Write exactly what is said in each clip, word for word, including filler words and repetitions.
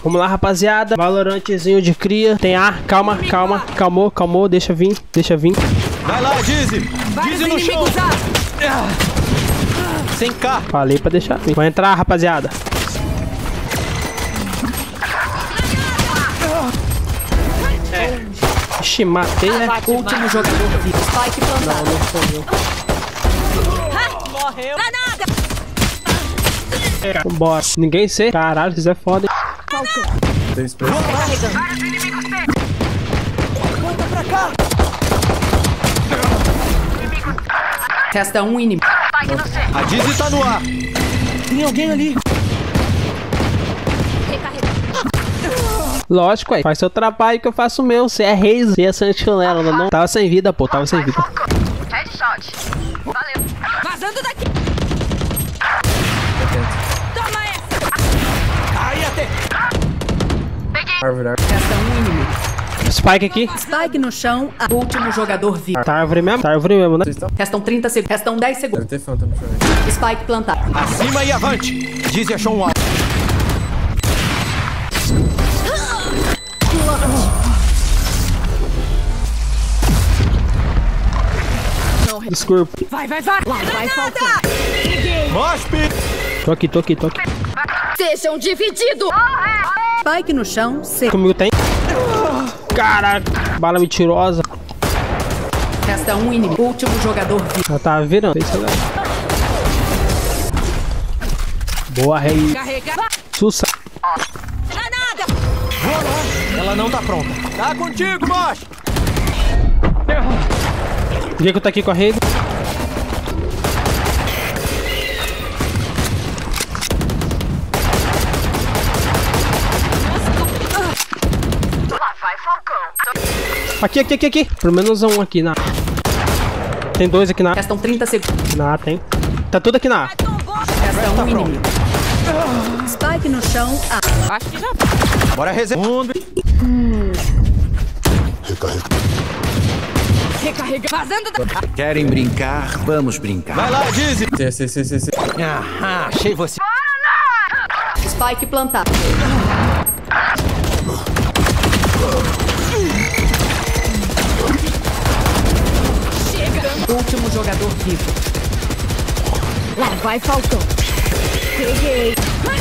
Vamos lá, rapaziada. Valorantezinho de cria. Tem A. Calma, calma. Calmou, calmou. Deixa vir, deixa vir. Vai lá, Dizzy. Dizzy no chão. Sem K. Falei pra deixar vir. Vai entrar, rapaziada. É. Ixi, matei, né? Último jogador vivo. Spike plantado. Não, não foi eu. Morreu. Granada. Vambora. Ninguém sei. Caralho, isso é foda. Tem espaço. Volta pra cá. Resta um inimigo. A Dizzy tá no ar. Tem alguém ali. Lógico, aí. Faz seu trabalho que eu faço o meu. Você é rei, você é sentinela, não, não? Tava sem vida, pô. Tava sem vida. Headshot. Valeu. Vazando daqui. Toma essa. Aí até. Resta um inimigo. Spike aqui. Spike no chão. A... Último jogador vivo. Tá árvore mesmo? Tá árvore mesmo, né? Restam trinta segundos. Restam dez segundos. Deve ter Phantom no chão. Spike plantado. Acima e avante. Dizzy achou um alvo. Desculpa. Vai, vai, vai. Lá vai faltar. Mospe. Tô aqui, tô aqui, tô aqui. Sejam divididos. Spike no chão. C. Comigo tem. Caraca. Bala mentirosa. Resta um inimigo. Último jogador vivo. Ela tava virando. Isso aí. Boa, rei. Carrega. Sussa. Granada. Ela não tá pronta. Tá contigo, Mospe. O Diego tá aqui com a rede. Lá vai, Falcão. Aqui, aqui, aqui, aqui. Pelo menos um aqui na. Tem dois aqui na. Restam trinta segundos. Na A tem. Tá tudo aqui na A. Resta um inimigo. Spike no chão. A. Acho que já. Bora reservar. Recarrega. Vazando da. Querem brincar? Vamos brincar. Vai lá, Dizzy. C, C, C, C, C. Ah, achei você. Spike plantado. Chega. Último jogador vivo. Lá vai Falcão. Peguei.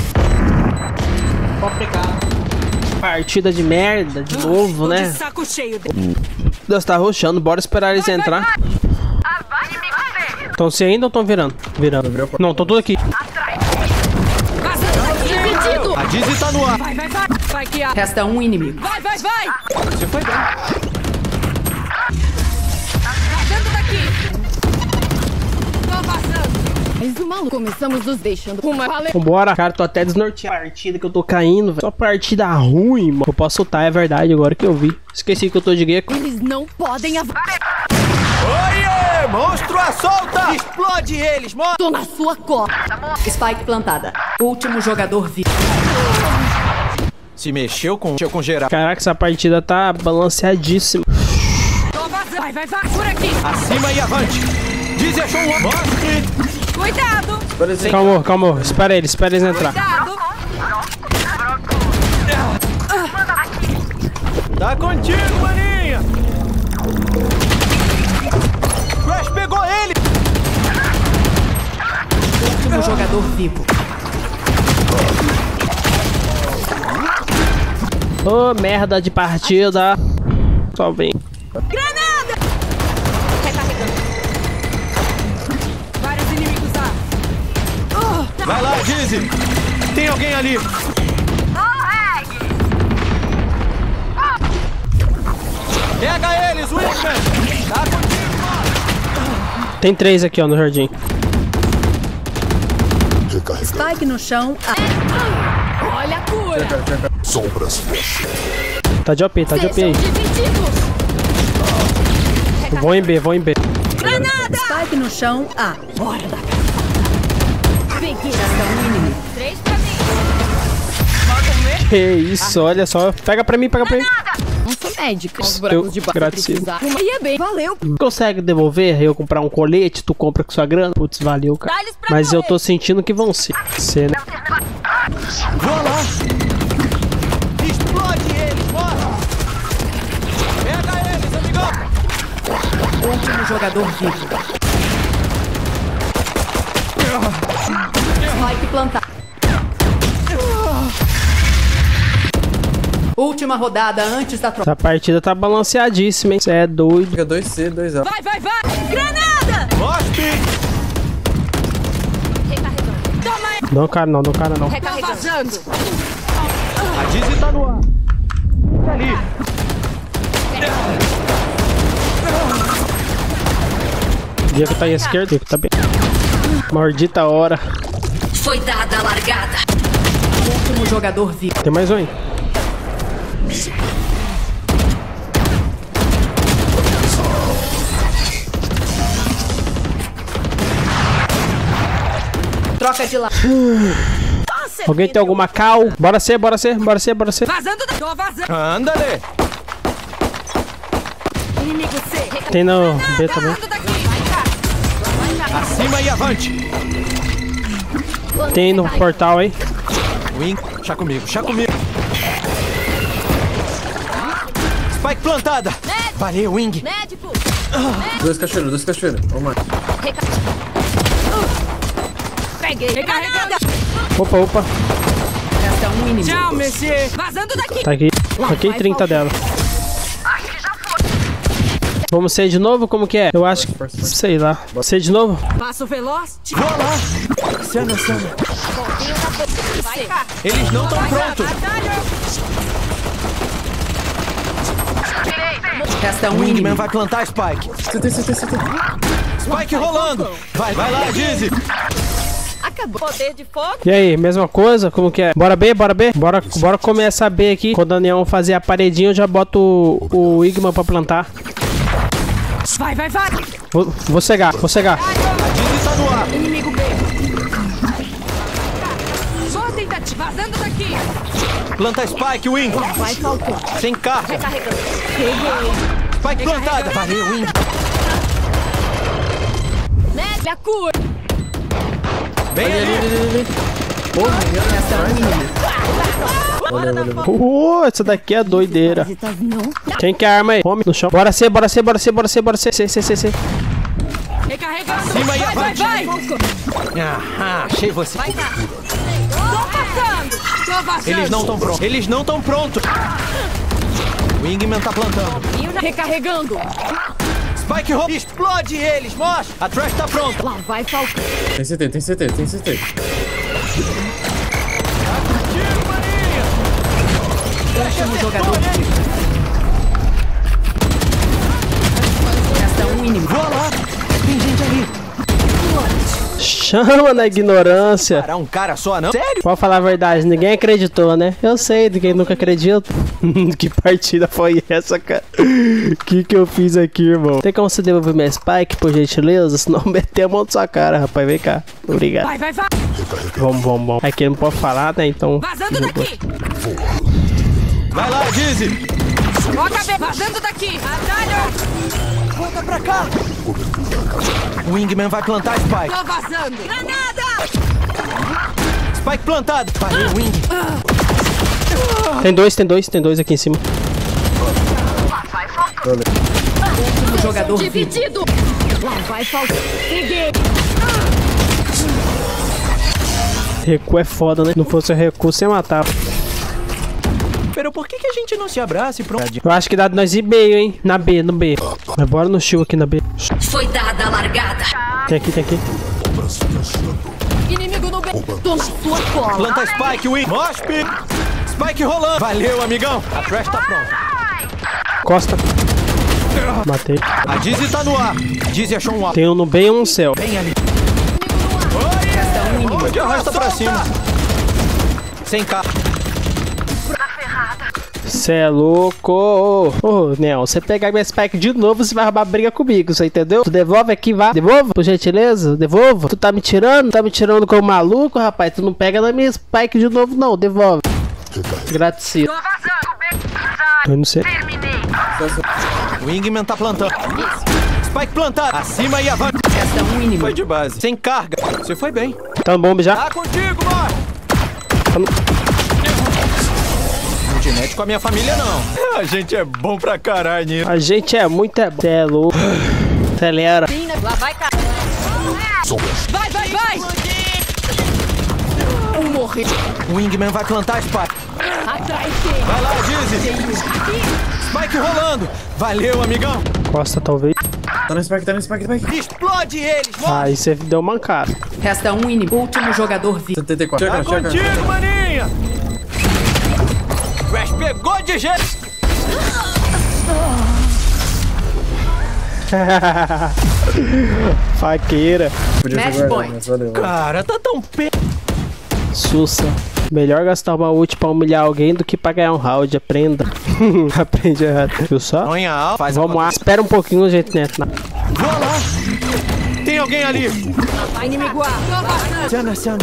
Pode pegar. Partida de merda, de novo, né? De saco cheio. Deus tá roxando, bora esperar eles entrar. Estão se ainda ou estão virando? Virando. Não, estão tudo aqui. Vazando daqui. Dividido. A Dizzy tá no ar. Vai, vai, vai. Vai que a... Resta um inimigo. Vai, vai, vai. Você foi bem. Vazando daqui. Tô vazando. Mais um maluco. Começamos nos deixando. Uma valeu. Vambora. Cara, tô até desnorteado. Partida que eu tô caindo, velho. Só partida ruim, mano. Eu posso soltar, é verdade, agora que eu vi. Esqueci que eu tô de gecko. Eles não podem avançar. Oiê! Monstro à solta! Explode eles, mano! Tô na sua copa. Spike plantada. Último jogador vivo. Se mexeu com, mexeu com geral. Caraca, essa partida tá balanceadíssima. Tô vazando. Vai, vai, vai. Por aqui. Acima e avante. Dizzy achou um alvo. Mospe. Cuidado. Calma, calma. Espera eles, espera eles entrar. Cuidado. Tá contigo, maninha. Crash pegou ele. Último jogador vivo. Ô, merda de partida. Só vem. Granada. Recarregando. Vários inimigos lá. Vai lá, Dizzy. Tem alguém ali. Pega eles, Witchman. Tá contigo, mano. Tem três aqui, ó, no jardim. Spike no chão. A. Olha a cura. Tá de O P, tá de O P aí. Vão em B, vão em B. Granada. Spike no chão. A. Bora da casa. Vem aqui. Resta um inimigo. Três pra mim. Que isso, olha só. Pega pra mim, pega pra mim. Não sou médica. Os Eu- buracos de baixo agradecido. precisar. Ia bem. Valeu. Consegue devolver? Eu comprar um colete, tu compra com sua grana? Putz, valeu, cara. Dá-lhes pra Mas eu morrer. tô sentindo que vão ser. Ser, né? Vou lá. Último jogador vivo. Spike plantar. Última rodada antes da troca. Essa partida tá balanceadíssima, hein? Você é doido. Fica dois C, dois A. Vai, vai, vai! Granada! Mostre! Recarregando. Toma aí! Não, cara, não, não, cara, não. Recarregando. Vazando. A Dizzy tá no ar. Tá ali. Diego tá à esquerda, Diego tá bem. Maldita hora. Foi dada a largada. Último jogador vivo. Tem mais um aí. Troca de lado. Alguém tem alguma cal? Bora ser, bora ser, bora ser, bora ser. Vazando da... Tô vazando. Anda-lhe. Inimigo C. Tem no B também. Vazando daqui. Vai cá. Acima e avante. Tem no portal aí. Wing, chá comigo, chá comigo. Spike plantada. Valeu, Wing. Médico. Dois cachoeiros, dois cachoeiros. Vamos lá. Peguei. Recarregando. Opa, opa. Resta um inimigo. Tchau, Messier. Vazando daqui. Tá aqui. Aqui trinta dela. Vamos ser de novo? Como que é? Eu acho que... Sei lá. Ser de novo? Passo veloz. Vou lá. Sana, sana. Vai cá. Eles não estão prontos. Resta um Wingman inimigo. vai plantar Spike. C T, C T, C T. Spike rolando. Vai, vai lá, Dizzy. Acabou. Poder de fogo. E aí, mesma coisa? Como que é? Bora B, bora B? Bora, bora começar B aqui. Quando o Daniel fazer a paredinha, eu já boto o, o Wigman pra plantar. Vai, vai, vai. Vou, vou cegar, vou cegar. A Dizzy tá no ar. Inimigo B. Boa tentativa. Vazando daqui. Planta Spike, Wing. Vai, faltou. Sem carga. Recarregando. Spike plantada. Valeu, Wing. Mede a cura. Bem ali. Resta um inimigo. Uh, essa daqui é doideira. Quem quer arma aí? Come no chão. Bora ser, bora ser, bora ser, bora ser, bora ser. C, C, C, C. Recarregando. Cima e Vai, vai, avante. vai. Ah, achei você. Vai cá. Tô passando. Tô vazando. Eles não estão prontos. Eles não estão prontos. Wingman tá plantando. Recarregando. Spike roll. Explode eles. Mostra. A trash tá pronta. Lá vai, faltou. Tem C T, tem C T, tem C T. Último jogador vivo. Resta um inimigo. Vou lá. Tem gente ali. Chama na ignorância. Para um cara só, não? Sério? Pode falar a verdade, ninguém acreditou, né? Eu sei, ninguém nunca acredita. Que partida foi essa, cara? Que que eu fiz aqui, irmão? Tem como você devolver minha Spike, por gentileza? Senão meter a mão na sua cara, rapaz. Vem cá. Obrigado. Vai, vai, vai. Vamos, vamos, vamos. Aqui não pode falar, né? Então... Vazando daqui. Vai lá, Dizzy. Ó a cabeça. Vazando daqui. Atalho. Volta pra cá. Wingman vai plantar Spike. Tô vazando. Granada. Spike plantado. Valeu, Wing. Tem dois, tem dois, tem dois aqui em cima. Último jogador vivo. Dividido. Lá vai, faltou. Peguei. Recuo é foda, né? Se não fosse o recuo, você matava. Pero por que, que a gente não se abraça e pronto? Eu acho que dá de nós ir B, hein? Na B, no B. Mas bora no show aqui na B. Foi dada a largada. Tem aqui, tem aqui. Inimigo no B. Tô na sua cola. Planta Spike, Wing. Mospe. Spike rolando. Valeu, amigão. A trash tá pronta. Costa. Matei. A Dizzy tá no ar. Dizzy achou um alvo. Tem um no B e um no céu. Bem ali. Resta um inimigo. Onde arrasta pra cima. Sem carro. Cê é louco. Ô, Nel, você pegar minha Spike de novo, você vai roubar briga comigo, você entendeu? Tu devolve aqui, vá. Devolva, por gentileza. Devolva. Tu tá me tirando? Tá me tirando como maluco, rapaz? Tu não pega na minha Spike de novo, não. Devolve. Gratidão. Eu não sei. Wingman tá plantando. Spike plantado. Acima e avante. Resta um inimigo. Foi de base. Sem carga. Você foi bem. Tá no bomba já? Tá contigo, mano. Tá no... Não te mete com a minha família, não. A gente é bom pra caralho nisso. A gente é muito é... Cê é louco. Acelera. Lá vai, cara. Vai, vai, vai. Um morreu. O Wingman vai plantar a Spike. Atrás dele. Vai lá, Dizzy. Spike rolando. Valeu, amigão. Costa, talvez. Tá no Spike, tá no Spike, Spike. Explode eles, morre. Aí você deu mancada. Resta um inimigo. Último jogador vivo. setenta e quatro. Tá Chega, chega. contigo, maninha. Crash pegou de jeito. Faqueira. Podia Match ser guardado, point. mas valeu. Cara, tá tão pe... Sussa. Melhor gastar uma ult pra humilhar alguém do que pra ganhar um round. Aprenda. Aprende errado. Viu só? Sonha alto. Faz Vamos lá. Espera um pouquinho, gente, né? Vou lá. Tem alguém ali. Inimigo A. Sana, sana.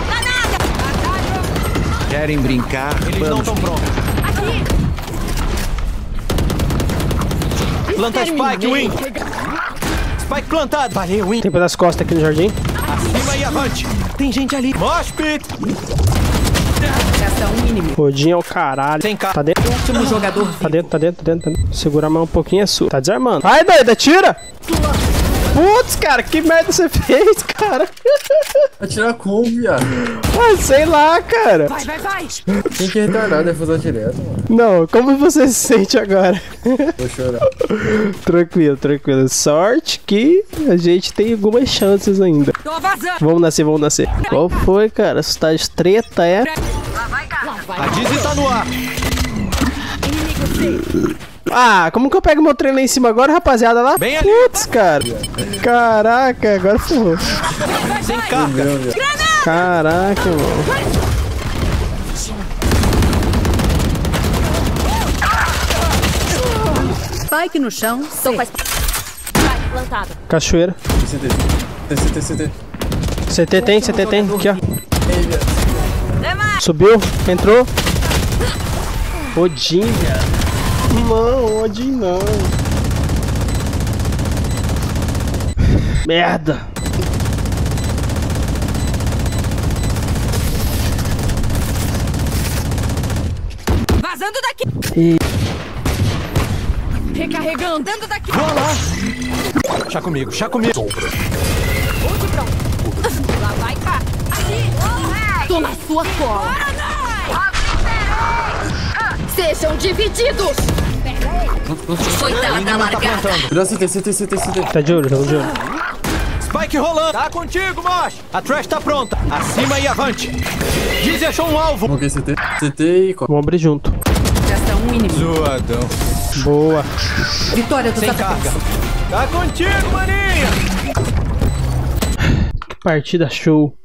Querem brincar? Eles não Vamos estão prontos. Planta Spike, Wing. Spike plantado. Valeu, Wing. Tem pelas costas aqui no jardim. Acima e avante. Tem gente ali. Mosh pit. Resta um inimigo. Rodinho é o caralho. Sem cá. Tá dentro, Último jogador vivo. tá dentro, tá dentro, tá dentro, tá dentro. Segura a mão um pouquinho é sua. Tá desarmando. Vai, doida, tira! Putz, cara, que merda você fez, cara? Vai tirar como, viado? Ah, sei lá, cara. Vai, vai, vai. Quem que é retardado é fazer direto, mano. Não, como você se sente agora? Vou chorar. Tranquilo, tranquilo. Sorte que a gente tem algumas chances ainda. Tô vazando. Vamos nascer, vamos nascer. Qual foi, cara? Você tá de treta, é? A Dizzy tá no ar. Ah, como que eu pego meu trem lá em cima agora, rapaziada, lá? Bem ali. Putz, cara. Caraca, agora ferrou. Sem carga. Meu, viado. Caraca, mano. Spike no chão. Tô com a Spike plantada. Cachoeira. C T, C T, C T. C T tem, C T tem. Aqui, ó. Ei, viado. Subiu, entrou. Odin, velho. Não, Odin não. Merda. Vazando daqui. E... Recarregando. Dando daqui. Vou lá. Chá comigo, chá comigo. Ult pronto. Lá vai, cá. Aqui. Tô na sua cola. Sejam divididos. Foi dada a Wingman tá largada. plantando. Virou C T, C T, C T, C T. Tá de olho, tá de olho. Spike rolando. Tá contigo, Mosh. A Trash tá pronta. Acima e avante. Dizzy achou um alvo. Coloquei C T. C T e... co- Vamos abrir junto. Resta um inimigo. Zoadão. Boa. Vitória dos Sem carga. atacantes. Tá contigo, maninha. Que partida show.